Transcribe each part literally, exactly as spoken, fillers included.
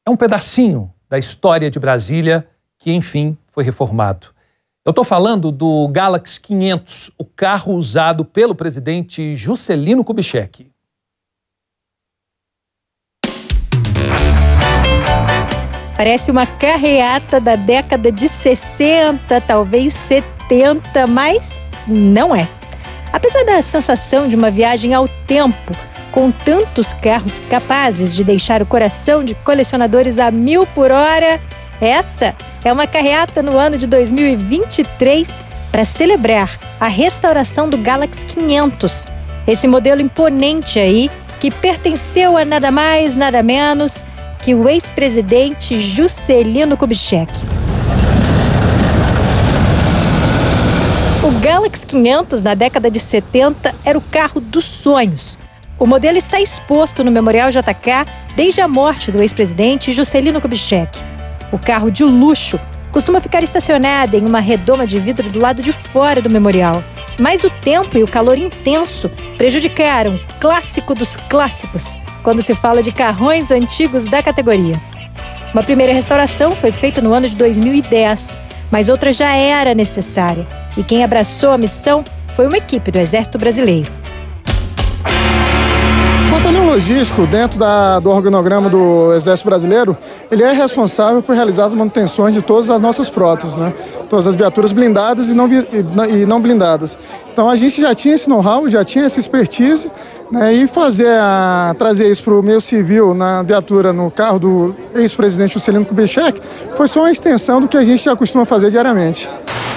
é um pedacinho da história de Brasília que, enfim, foi reformado. Eu estou falando do Galaxy quinhentos, o carro usado pelo presidente Juscelino Kubitschek. Parece uma carreata da década de sessenta, talvez setenta, mas não é. Apesar da sensação de uma viagem ao tempo, com tantos carros capazes de deixar o coração de colecionadores a mil por hora, essa é uma carreata no ano de dois mil e vinte e três para celebrar a restauração do Galaxy quinhentos. Esse modelo imponente aí, que pertenceu a nada mais, nada menos que o ex-presidente Juscelino Kubitschek. O Galaxy quinhentos, na década de setenta, era o carro dos sonhos. O modelo está exposto no Memorial J K desde a morte do ex-presidente Juscelino Kubitschek. O carro de luxo costuma ficar estacionado em uma redoma de vidro do lado de fora do memorial. Mas o tempo e o calor intenso prejudicaram o clássico dos clássicos quando se fala de carrões antigos da categoria. Uma primeira restauração foi feita no ano de dois mil e dez, mas outra já era necessária. E quem abraçou a missão foi uma equipe do Exército Brasileiro. O batalhão logístico, dentro da, do organograma do Exército Brasileiro, ele é responsável por realizar as manutenções de todas as nossas frotas, né? Todas as viaturas blindadas e não, e não blindadas. Então a gente já tinha esse know-how, já tinha essa expertise, né? E fazer a, trazer isso para o meio civil na viatura, no carro do ex-presidente Juscelino Kubitschek, foi só uma extensão do que a gente já costuma fazer diariamente.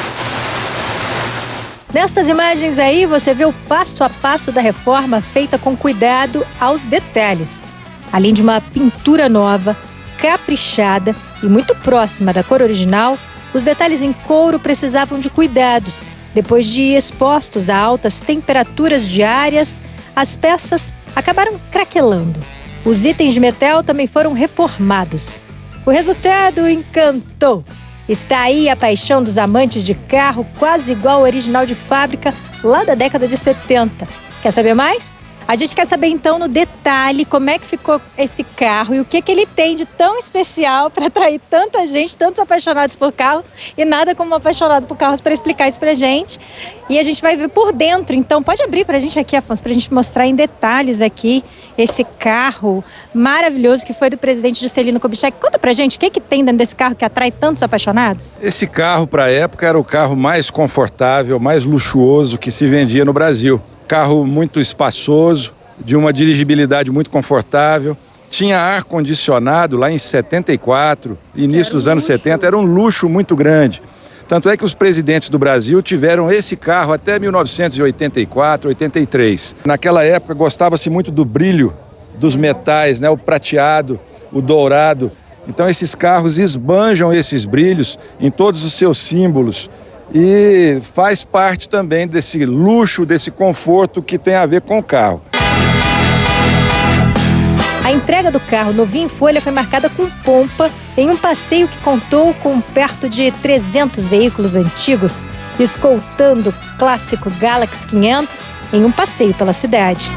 Nestas imagens aí, você vê o passo a passo da reforma feita com cuidado aos detalhes. Além de uma pintura nova, caprichada e muito próxima da cor original, os detalhes em couro precisavam de cuidados. Depois de expostos a altas temperaturas diárias, as peças acabaram craquelando. Os itens de metal também foram reformados. O resultado encantou. Está aí a paixão dos amantes de carro, quase igual ao original de fábrica, lá da década de setenta. Quer saber mais? A gente quer saber então no detalhe como é que ficou esse carro e o que, que ele tem de tão especial para atrair tanta gente, tantos apaixonados por carro, e nada como um apaixonado por carros para explicar isso pra gente. E a gente vai ver por dentro, então pode abrir pra gente aqui, Afonso, pra gente mostrar em detalhes aqui esse carro maravilhoso que foi do presidente Juscelino Kubitschek. Conta pra gente o que, que tem dentro desse carro que atrai tantos apaixonados? Esse carro, para a época, era o carro mais confortável, mais luxuoso que se vendia no Brasil. Carro muito espaçoso, de uma dirigibilidade muito confortável. Tinha ar-condicionado lá em setenta e quatro, início dos anos setenta, era um luxo muito grande. Tanto é que os presidentes do Brasil tiveram esse carro até mil novecentos e oitenta e quatro, oitenta e três. Naquela época gostava-se muito do brilho dos metais, né? O prateado, o dourado. Então esses carros esbanjam esses brilhos em todos os seus símbolos. E faz parte também desse luxo, desse conforto que tem a ver com o carro. A entrega do carro novinho em folha foi marcada com pompa em um passeio que contou com perto de trezentos veículos antigos, escoltando o clássico Galaxy quinhentos em um passeio pela cidade.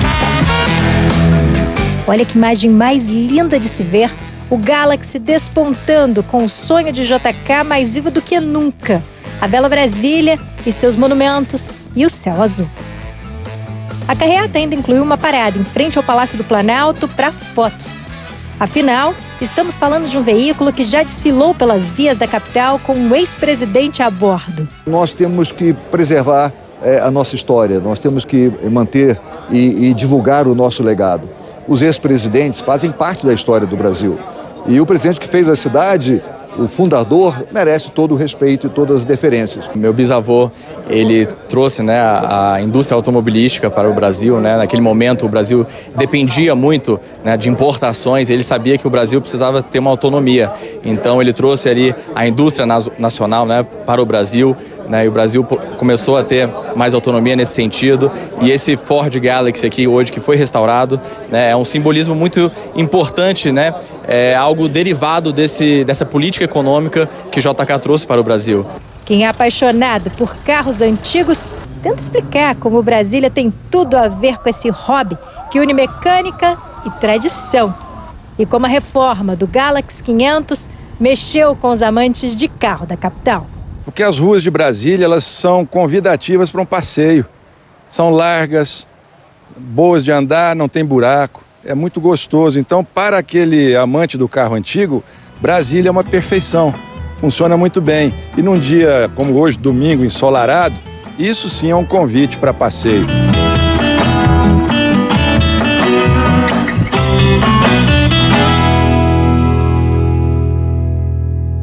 Olha que imagem mais linda de se ver, o Galaxy despontando com o sonho de J K mais vivo do que nunca. A bela Brasília e seus monumentos e o céu azul. A carreata ainda incluiu uma parada em frente ao Palácio do Planalto para fotos. Afinal, estamos falando de um veículo que já desfilou pelas vias da capital com um ex-presidente a bordo. Nós temos que preservar é, a nossa história, nós temos que manter e, e divulgar o nosso legado. Os ex-presidentes fazem parte da história do Brasil. E o presidente que fez a cidade, o fundador, merece todo o respeito e todas as deferências. Meu bisavô, ele trouxe, né, a, a indústria automobilística para o Brasil, né? Naquele momento o Brasil dependia muito, né, de importações, ele sabia que o Brasil precisava ter uma autonomia. Então ele trouxe ali a indústria nacional, né, para o Brasil, né, e o Brasil começou a ter mais autonomia nesse sentido. E esse Ford Galaxy aqui hoje, que foi restaurado, né, é um simbolismo muito importante, né, é algo derivado desse, dessa política econômica que J K trouxe para o Brasil. Quem é apaixonado por carros antigos tenta explicar como Brasília tem tudo a ver com esse hobby que une mecânica e tradição. e como a reforma do Galaxy quinhentos mexeu com os amantes de carro da capital. Porque as ruas de Brasília, elas são convidativas para um passeio. São largas, boas de andar, não tem buraco, é muito gostoso. Então, para aquele amante do carro antigo, Brasília é uma perfeição, funciona muito bem. E num dia como hoje, domingo, ensolarado, isso sim é um convite para passeio.